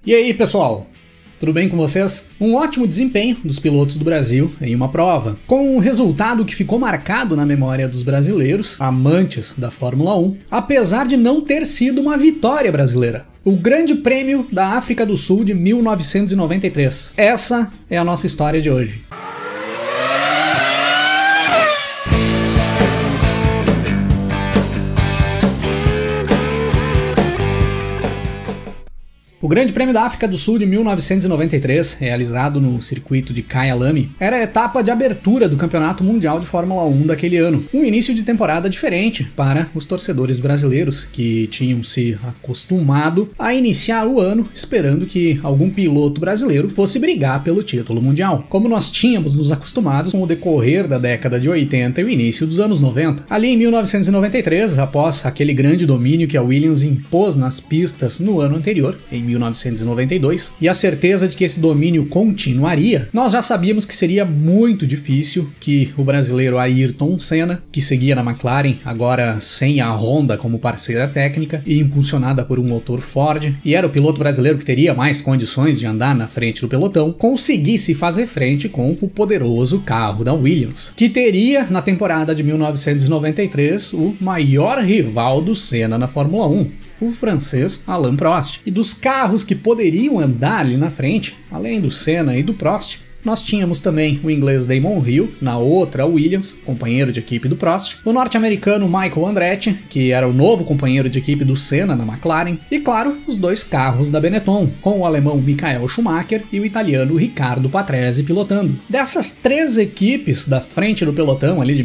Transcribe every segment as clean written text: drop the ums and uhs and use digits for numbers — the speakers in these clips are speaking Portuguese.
E aí, pessoal? Tudo bem com vocês? Um ótimo desempenho dos pilotos do Brasil em uma prova, com um resultado que ficou marcado na memória dos brasileiros, amantes da Fórmula 1, apesar de não ter sido uma vitória brasileira. O Grande Prêmio da África do Sul de 1993. Essa é a nossa história de hoje. O Grande Prêmio da África do Sul de 1993, realizado no circuito de Kyalami, era a etapa de abertura do Campeonato Mundial de Fórmula 1 daquele ano. Um início de temporada diferente para os torcedores brasileiros, que tinham se acostumado a iniciar o ano esperando que algum piloto brasileiro fosse brigar pelo título mundial, como nós tínhamos nos acostumados com o decorrer da década de 80 e o início dos anos 90. Ali em 1993, após aquele grande domínio que a Williams impôs nas pistas no ano anterior, em 1992, e a certeza de que esse domínio continuaria, nós já sabíamos que seria muito difícil que o brasileiro Ayrton Senna, que seguia na McLaren, agora sem a Honda como parceira técnica e impulsionada por um motor Ford, e era o piloto brasileiro que teria mais condições de andar na frente do pelotão, conseguisse fazer frente com o poderoso carro da Williams, que teria na temporada de 1993 o maior rival do Senna na Fórmula 1. O francês Alain Prost. E dos carros que poderiam andar ali na frente, além do Senna e do Prost, nós tínhamos também o inglês Damon Hill, na outra Williams, companheiro de equipe do Prost, o norte-americano Michael Andretti, que era o novo companheiro de equipe do Senna na McLaren, e claro, os dois carros da Benetton, com o alemão Michael Schumacher e o italiano Riccardo Patrese pilotando. Dessas três equipes da frente do pelotão ali de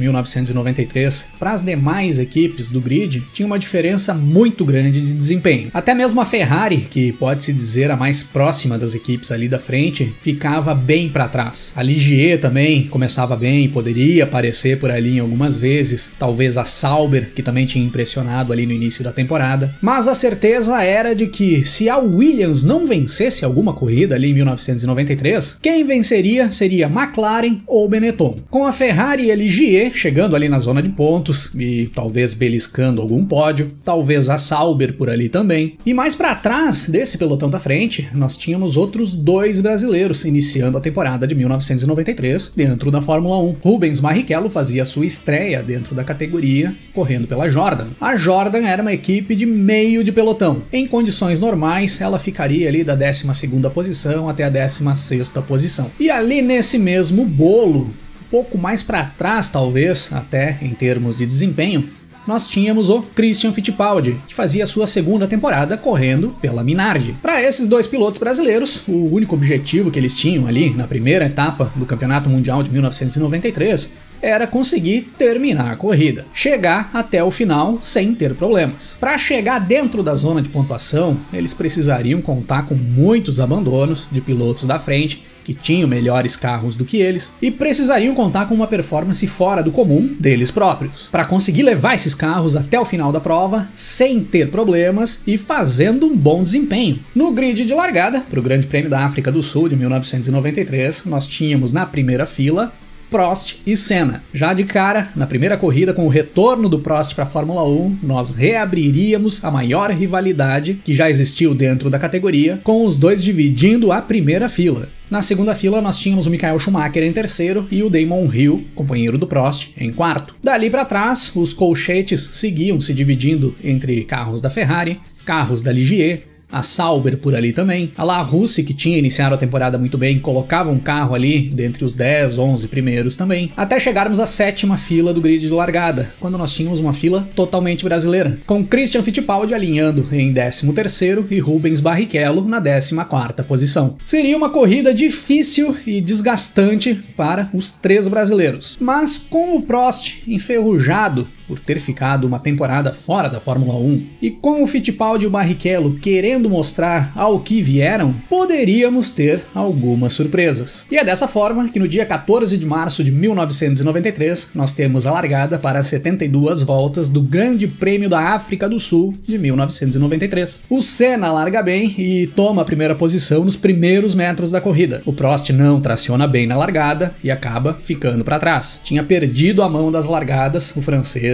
1993, para as demais equipes do grid, tinha uma diferença muito grande de desempenho. Até mesmo a Ferrari, que pode-se dizer a mais próxima das equipes ali da frente, ficava bem para trás. A Ligier também começava bem, poderia aparecer por ali em algumas vezes, talvez a Sauber, que também tinha impressionado ali no início da temporada, mas a certeza era de que se a Williams não vencesse alguma corrida ali em 1993, quem venceria seria McLaren ou Benetton. Com a Ferrari e a Ligier chegando ali na zona de pontos e talvez beliscando algum pódio, talvez a Sauber por ali também. E mais para trás desse pelotão da frente, nós tínhamos outros dois brasileiros iniciando a temporada de 1993 dentro da Fórmula 1. Rubens Barrichello fazia sua estreia dentro da categoria correndo pela Jordan. A Jordan era uma equipe de meio de pelotão. Em condições normais, ela ficaria ali da 12ª posição até a 16ª posição. E ali nesse mesmo bolo, um pouco mais para trás talvez, até em termos de desempenho, nós tínhamos o Christian Fittipaldi, que fazia sua segunda temporada correndo pela Minardi. Para esses dois pilotos brasileiros, o único objetivo que eles tinham ali na primeira etapa do Campeonato Mundial de 1993 era conseguir terminar a corrida, chegar até o final sem ter problemas. Para chegar dentro da zona de pontuação, eles precisariam contar com muitos abandonos de pilotos da frente, que tinham melhores carros do que eles, e precisariam contar com uma performance fora do comum deles próprios, para conseguir levar esses carros até o final da prova sem ter problemas e fazendo um bom desempenho. No grid de largada, para o Grande Prêmio da África do Sul de 1993, nós tínhamos na primeira fila Prost e Senna. Já de cara, na primeira corrida, com o retorno do Prost para a Fórmula 1, nós reabriríamos a maior rivalidade que já existiu dentro da categoria, com os dois dividindo a primeira fila. Na segunda fila, nós tínhamos o Michael Schumacher em terceiro e o Damon Hill, companheiro do Prost, em quarto. Dali para trás, os colchetes seguiam se dividindo entre carros da Ferrari, carros da Ligier, a Sauber por ali também, a La Russe, que tinha iniciado a temporada muito bem, colocava um carro ali dentre os 10, 11 primeiros também, até chegarmos à sétima fila do grid de largada, quando nós tínhamos uma fila totalmente brasileira, com Christian Fittipaldi alinhando em 13º e Rubens Barrichello na 14ª posição. Seria uma corrida difícil e desgastante para os três brasileiros, mas com o Prost enferrujado por ter ficado uma temporada fora da Fórmula 1, e com o Fittipaldi e o Barrichello querendo mostrar ao que vieram, poderíamos ter algumas surpresas. E é dessa forma que no dia 14 de março de 1993, nós temos a largada para 72 voltas do Grande Prêmio da África do Sul de 1993. O Senna larga bem e toma a primeira posição nos primeiros metros da corrida. O Prost não traciona bem na largada e acaba ficando para trás. Tinha perdido a mão das largadas, o francês,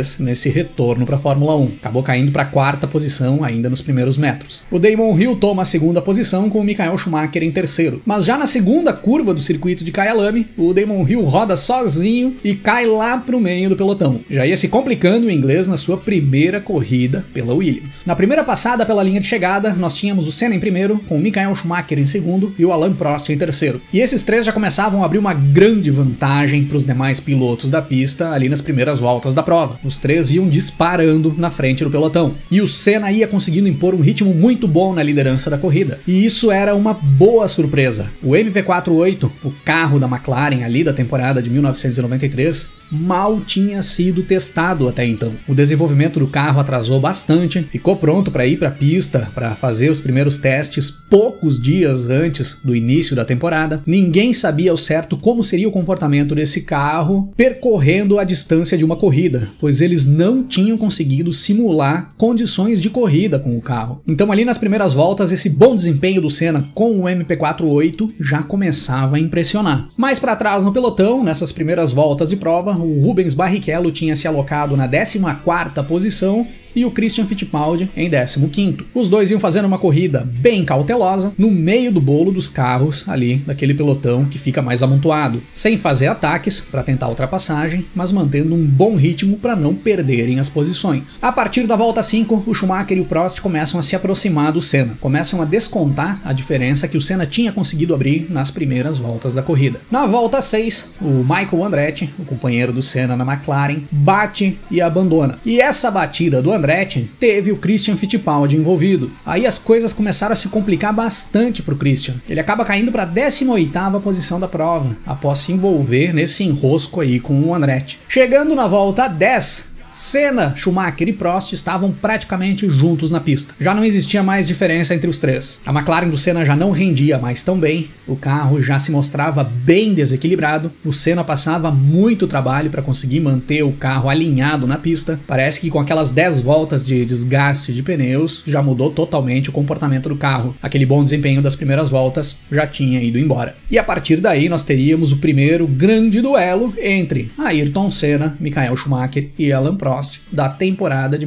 fez nesse retorno para a Fórmula 1. Acabou caindo para a 4ª posição ainda nos primeiros metros. O Damon Hill toma a 2ª posição com o Michael Schumacher em 3º. Mas já na segunda curva do circuito de Kyalami, o Damon Hill roda sozinho e cai lá pro meio do pelotão. Já ia se complicando o inglês na sua primeira corrida pela Williams. Na primeira passada pela linha de chegada, nós tínhamos o Senna em primeiro, com o Michael Schumacher em segundo e o Alain Prost em terceiro. E esses três já começavam a abrir uma grande vantagem para os demais pilotos da pista ali nas primeiras voltas da prova. Os três iam disparando na frente do pelotão. E o Senna ia conseguindo impor um ritmo muito bom na liderança da corrida. E isso era uma boa surpresa. O MP48, o carro da McLaren ali da temporada de 1993, mal tinha sido testado até então. O desenvolvimento do carro atrasou bastante, ficou pronto para ir para a pista para fazer os primeiros testes poucos dias antes do início da temporada. Ninguém sabia ao certo como seria o comportamento desse carro percorrendo a distância de uma corrida, pois eles não tinham conseguido simular condições de corrida com o carro. Então ali nas primeiras voltas, esse bom desempenho do Senna com o MP48 já começava a impressionar. Mais para trás no pelotão, nessas primeiras voltas de prova, o Rubens Barrichello tinha se alocado na 14ª posição e o Christian Fittipaldi em 15º. Os dois iam fazendo uma corrida bem cautelosa no meio do bolo dos carros ali daquele pelotão que fica mais amontoado, sem fazer ataques para tentar ultrapassagem, mas mantendo um bom ritmo para não perderem as posições. A partir da volta 5, o Schumacher e o Prost começam a se aproximar do Senna, começam a descontar a diferença que o Senna tinha conseguido abrir nas primeiras voltas da corrida. Na volta 6, o Michael Andretti, o companheiro do Senna na McLaren, bate e abandona. E essa batida do Andretti teve o Christian Fittipaldi envolvido. Aí as coisas começaram a se complicar bastante para o Christian. Ele acaba caindo para a 18ª posição da prova, após se envolver nesse enrosco aí com o Andretti. Chegando na volta 10, Senna, Schumacher e Prost estavam praticamente juntos na pista. Já não existia mais diferença entre os três. A McLaren do Senna já não rendia mais tão bem, o carro já se mostrava bem desequilibrado, o Senna passava muito trabalho para conseguir manter o carro alinhado na pista. Parece que com aquelas 10 voltas de desgaste de pneus já mudou totalmente o comportamento do carro. Aquele bom desempenho das primeiras voltas já tinha ido embora. E a partir daí nós teríamos o primeiro grande duelo entre Ayrton Senna, Michael Schumacher e Alain Prost da temporada de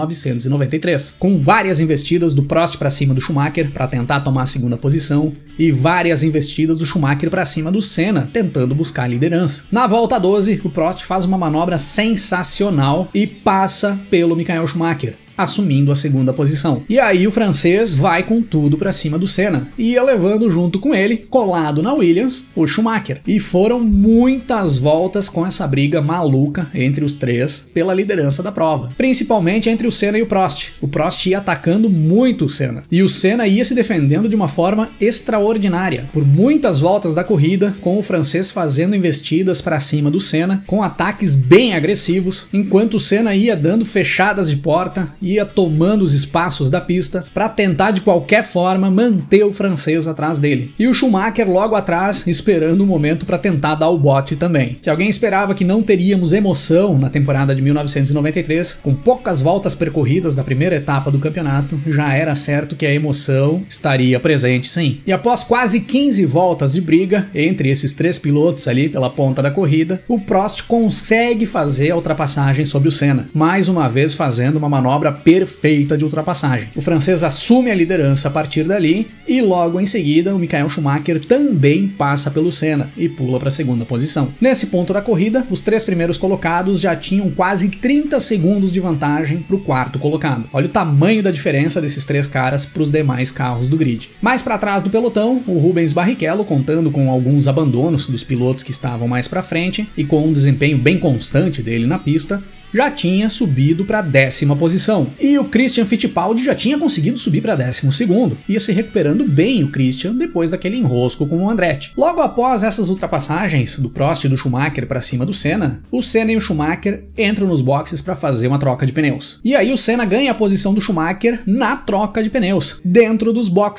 1993, com várias investidas do Prost para cima do Schumacher para tentar tomar a 2ª posição e várias investidas do Schumacher para cima do Senna tentando buscar a liderança. Na volta 12, o Prost faz uma manobra sensacional e passa pelo Michael Schumacher, assumindo a 2ª posição. E aí o francês vai com tudo pra cima do Senna, e ia levando junto com ele, colado na Williams, o Schumacher. E foram muitas voltas com essa briga maluca entre os três pela liderança da prova, principalmente entre o Senna e o Prost. O Prost ia atacando muito o Senna, e o Senna ia se defendendo de uma forma extraordinária, por muitas voltas da corrida, com o francês fazendo investidas pra cima do Senna, com ataques bem agressivos, enquanto o Senna ia dando fechadas de porta, ia tomando os espaços da pista para tentar de qualquer forma manter o francês atrás dele. E o Schumacher logo atrás, esperando o momento para tentar dar o bote também. Se alguém esperava que não teríamos emoção na temporada de 1993, com poucas voltas percorridas da primeira etapa do campeonato, já era certo que a emoção estaria presente sim. E após quase 15 voltas de briga entre esses três pilotos ali pela ponta da corrida, o Prost consegue fazer a ultrapassagem sobre o Senna, mais uma vez fazendo uma manobra perfeita de ultrapassagem. O francês assume a liderança a partir dali e logo em seguida o Michael Schumacher também passa pelo Senna e pula para a 2ª posição. Nesse ponto da corrida, os três primeiros colocados já tinham quase 30 segundos de vantagem para o 4º colocado. Olha o tamanho da diferença desses três caras para os demais carros do grid. Mais para trás do pelotão, o Rubens Barrichello, contando com alguns abandonos dos pilotos que estavam mais para frente e com um desempenho bem constante dele na pista, já tinha subido para a 10ª posição. E o Christian Fittipaldi já tinha conseguido subir para 12º. Ia se recuperando bem o Christian depois daquele enrosco com o Andretti. Logo após essas ultrapassagens do Prost e do Schumacher para cima do Senna, o Senna e o Schumacher entram nos boxes para fazer uma troca de pneus. E aí o Senna ganha a posição do Schumacher na troca de pneus, dentro dos boxes.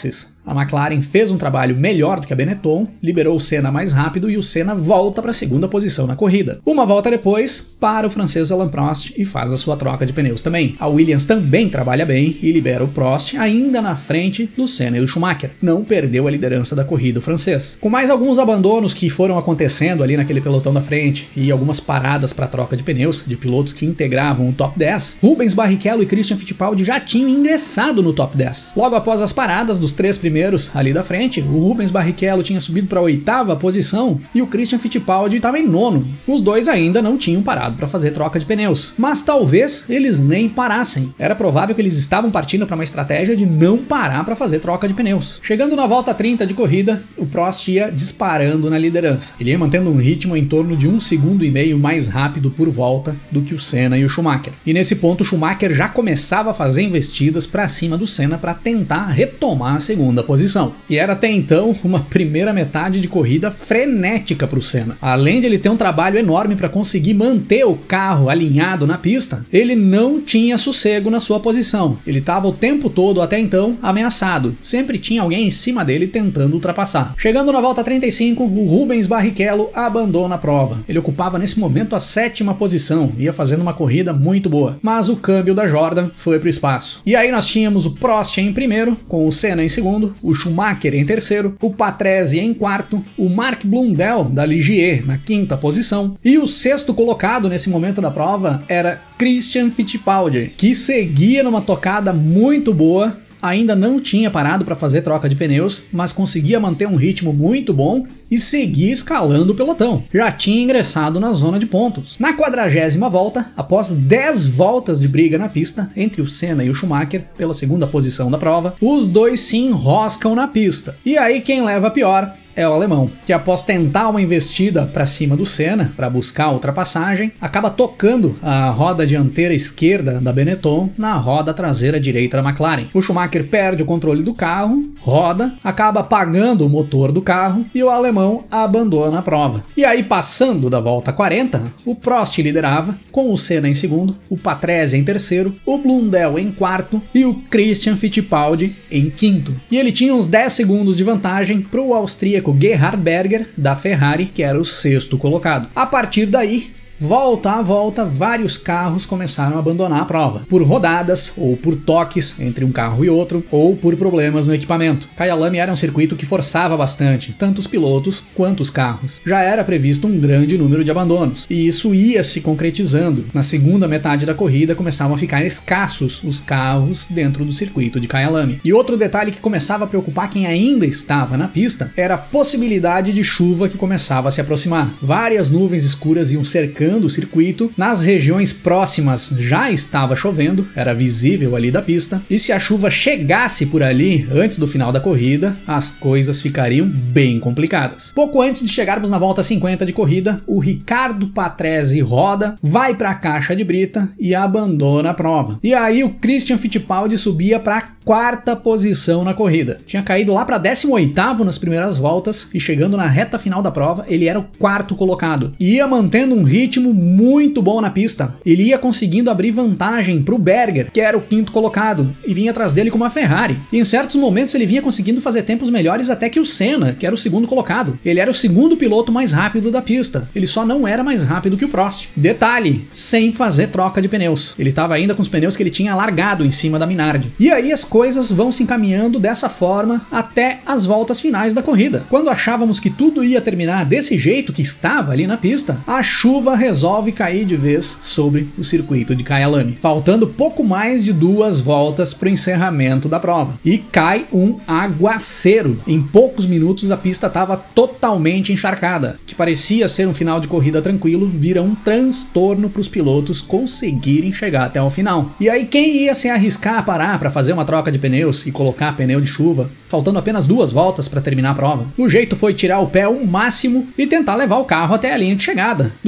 A McLaren fez um trabalho melhor do que a Benetton, liberou o Senna mais rápido e o Senna volta para a segunda posição na corrida. Uma volta depois, para o francês Alain Prost e faz a sua troca de pneus também. A Williams também trabalha bem e libera o Prost ainda na frente do Senna e do Schumacher. Não perdeu a liderança da corrida o francês. Com mais alguns abandonos que foram acontecendo ali naquele pelotão da frente e algumas paradas para troca de pneus de pilotos que integravam o top 10, Rubens Barrichello e Christian Fittipaldi já tinham ingressado no top 10. Logo após as paradas dos 3 primeiros ali da frente, o Rubens Barrichello tinha subido para a 8ª posição e o Christian Fittipaldi estava em 9º. Os dois ainda não tinham parado para fazer troca de pneus, mas talvez eles nem parassem. Era provável que eles estavam partindo para uma estratégia de não parar para fazer troca de pneus. Chegando na volta 30 de corrida, o Prost ia disparando na liderança. Ele ia mantendo um ritmo em torno de 1,5 segundos mais rápido por volta do que o Senna e o Schumacher. E nesse ponto o Schumacher já começava a fazer investidas para cima do Senna para tentar retomar a segunda posição. E era até então uma primeira metade de corrida frenética para o Senna. Além de ele ter um trabalho enorme para conseguir manter o carro alinhado na pista, ele não tinha sossego na sua posição. Ele estava o tempo todo até então ameaçado. Sempre tinha alguém em cima dele tentando ultrapassar. Chegando na volta 35, o Rubens Barrichello abandona a prova. Ele ocupava nesse momento a 7ª posição, ia fazendo uma corrida muito boa. Mas o câmbio da Jordan foi para o espaço. E aí nós tínhamos o Prost em primeiro, com o Senna em segundo, o Schumacher em terceiro, o Patrese em quarto, o Mark Blundell da Ligier na 5ª posição e o 6º colocado nesse momento da prova era Christian Fittipaldi, que seguia numa tocada muito boa. Ainda não tinha parado para fazer troca de pneus, mas conseguia manter um ritmo muito bom e seguia escalando o pelotão. Já tinha ingressado na zona de pontos. Na 40ª volta, após 10 voltas de briga na pista entre o Senna e o Schumacher pela segunda posição da prova, os dois se enroscam na pista. E aí quem leva a pior é o alemão, que após tentar uma investida para cima do Senna, para buscar a ultrapassagem, acaba tocando a roda dianteira esquerda da Benetton na roda traseira direita da McLaren. O Schumacher perde o controle do carro, roda, acaba apagando o motor do carro e o alemão abandona a prova. E aí, passando da volta 40, o Prost liderava, com o Senna em segundo, o Patrese em terceiro, o Blundell em quarto e o Christian Fittipaldi em quinto. E ele tinha uns 10 segundos de vantagem para o austríaco Gerhard Berger da Ferrari, que era o 6º colocado. A partir daí, volta a volta, vários carros começaram a abandonar a prova, por rodadas, ou por toques entre um carro e outro, ou por problemas no equipamento. Kyalami era um circuito que forçava bastante, tanto os pilotos quanto os carros. Já era previsto um grande número de abandonos, e isso ia se concretizando. Na segunda metade da corrida começavam a ficar escassos os carros dentro do circuito de Kyalami. E outro detalhe que começava a preocupar quem ainda estava na pista era a possibilidade de chuva que começava a se aproximar. Várias nuvens escuras iam cercando o circuito, nas regiões próximas já estava chovendo, era visível ali da pista, e se a chuva chegasse por ali antes do final da corrida, as coisas ficariam bem complicadas. Pouco antes de chegarmos na volta 50 de corrida, o Riccardo Patrese roda, vai para a caixa de brita e abandona a prova. E aí o Christian Fittipaldi subia para a 4ª posição na corrida. Tinha caído lá para 18º nas primeiras voltas e chegando na reta final da prova, ele era o 4º colocado. E ia mantendo um ritmo muito bom na pista. Ele ia conseguindo abrir vantagem para o Berger, que era o 5º colocado, e vinha atrás dele com uma Ferrari. E em certos momentos ele vinha conseguindo fazer tempos melhores até que o Senna, que era o 2º colocado. Ele era o 2º piloto mais rápido da pista. Ele só não era mais rápido que o Prost. Detalhe, sem fazer troca de pneus. Ele estava ainda com os pneus que ele tinha largado em cima da Minardi. E aí as coisas vão se encaminhando dessa forma até as voltas finais da corrida. Quando achávamos que tudo ia terminar desse jeito que estava ali na pista, a chuva resolve cair de vez sobre o circuito de Kyalami, faltando pouco mais de 2 voltas para o encerramento da prova. E cai um aguaceiro. Em poucos minutos a pista estava totalmente encharcada. O que parecia ser um final de corrida tranquilo vira um transtorno para os pilotos conseguirem chegar até o final. E aí quem ia se arriscar a parar para fazer uma troca de pneus e colocar pneu de chuva, faltando apenas 2 voltas para terminar a prova? O jeito foi tirar o pé ao máximo e tentar levar o carro até a linha de chegada, do jeito que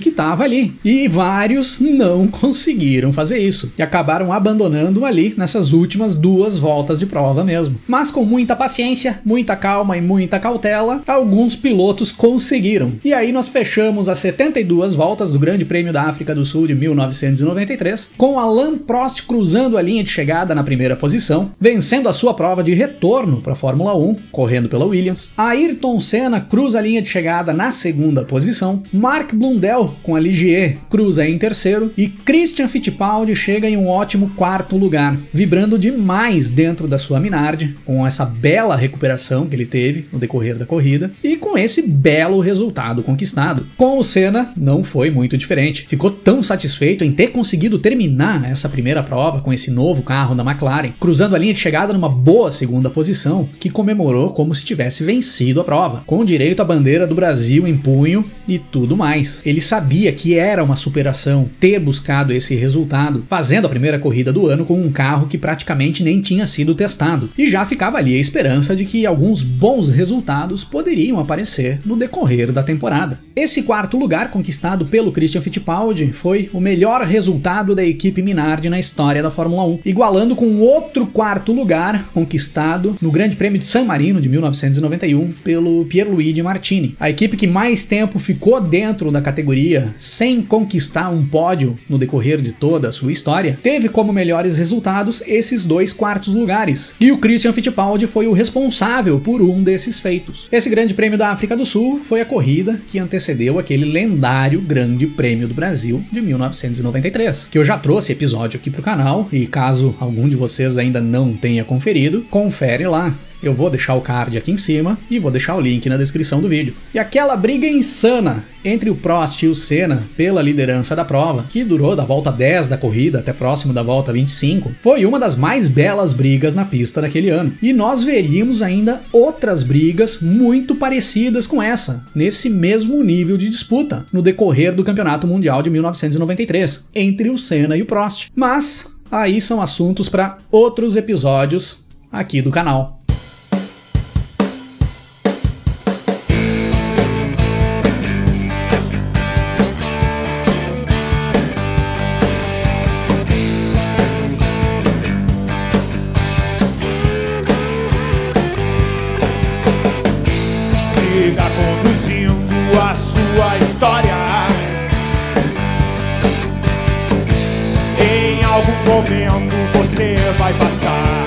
que estava ali. E vários não conseguiram fazer isso e acabaram abandonando ali nessas últimas 2 voltas de prova mesmo. Mas com muita paciência, muita calma e muita cautela, alguns pilotos conseguiram. E aí nós fechamos as 72 voltas do Grande Prêmio da África do Sul de 1993, com Alain Prost cruzando a linha de chegada na primeira posição, vencendo a sua prova de retorno para a Fórmula 1, correndo pela Williams. Ayrton Senna cruza a linha de chegada na segunda posição, Mark Blundell com a Ligier cruza em terceiro e Christian Fittipaldi chega em um ótimo 4º lugar, vibrando demais dentro da sua Minardi, com essa bela recuperação que ele teve no decorrer da corrida e com esse belo resultado conquistado. Com o Senna não foi muito diferente, ficou tão satisfeito em ter conseguido terminar essa primeira prova com esse novo carro da McLaren, cruzando a linha de chegada numa boa segunda posição, que comemorou como se tivesse vencido a prova, com direito à bandeira do Brasil em punho e tudo mais. Ele sabia que era uma superação ter buscado esse resultado, fazendo a primeira corrida do ano com um carro que praticamente nem tinha sido testado, e já ficava ali a esperança de que alguns bons resultados poderiam aparecer no decorrer da temporada. Esse 4º lugar conquistado pelo Christian Fittipaldi foi o melhor resultado da equipe Minardi na história da Fórmula 1, igualando com outro 4º lugar conquistado no Grande Prêmio de San Marino de 1991 pelo Pierluigi Martini. A equipe que mais tempo ficou dentro da categoria sem conquistar um pódio no decorrer de toda a sua história, teve como melhores resultados esses 2 quartos lugares, e o Christian Fittipaldi foi o responsável por um desses feitos. Esse Grande Prêmio da África do Sul foi a corrida que antecedeu aquele lendário Grande Prêmio do Brasil de 1993, que eu já trouxe episódio aqui pro canal, e caso algum de vocês ainda não tenha conferido, confere lá. Eu vou deixar o card aqui em cima e vou deixar o link na descrição do vídeo. E aquela briga insana entre o Prost e o Senna pela liderança da prova, que durou da volta 10 da corrida até próximo da volta 25, foi uma das mais belas brigas na pista daquele ano. E nós veríamos ainda outras brigas muito parecidas com essa, nesse mesmo nível de disputa, no decorrer do Campeonato Mundial de 1993, entre o Senna e o Prost. Mas aí são assuntos para outros episódios aqui do canal. Siga conduzindo a sua história. Em algum momento você vai passar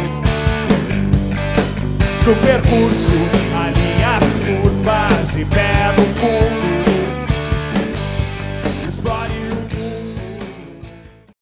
pro percurso, a linhas curvas e pé no fundo. Explore o